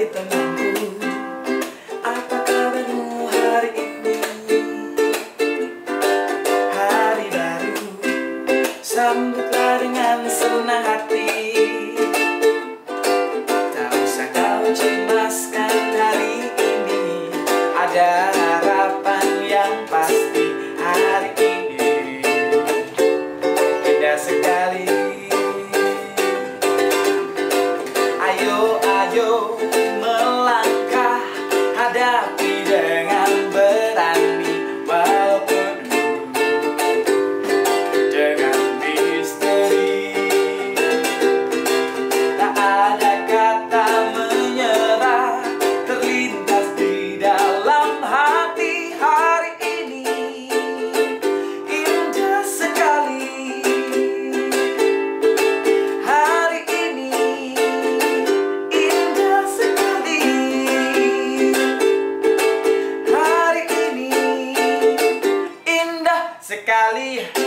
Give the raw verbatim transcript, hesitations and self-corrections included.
Hai temanku, apa kabarmu hari ini? Hari baru, sambutlah dengan senang hati. Tak usah kau cemaskan hari ini, ada harapan yang pasti. Hari ini indah sekali. Ayo, ayo melangkah, hadapi dengan berani, walaupun dengan misteri. Tak ada kata menyerah terlintas di dalam hati. Hari ini indah sekali. Hari ini indah sekali. Hari ini indah sekali.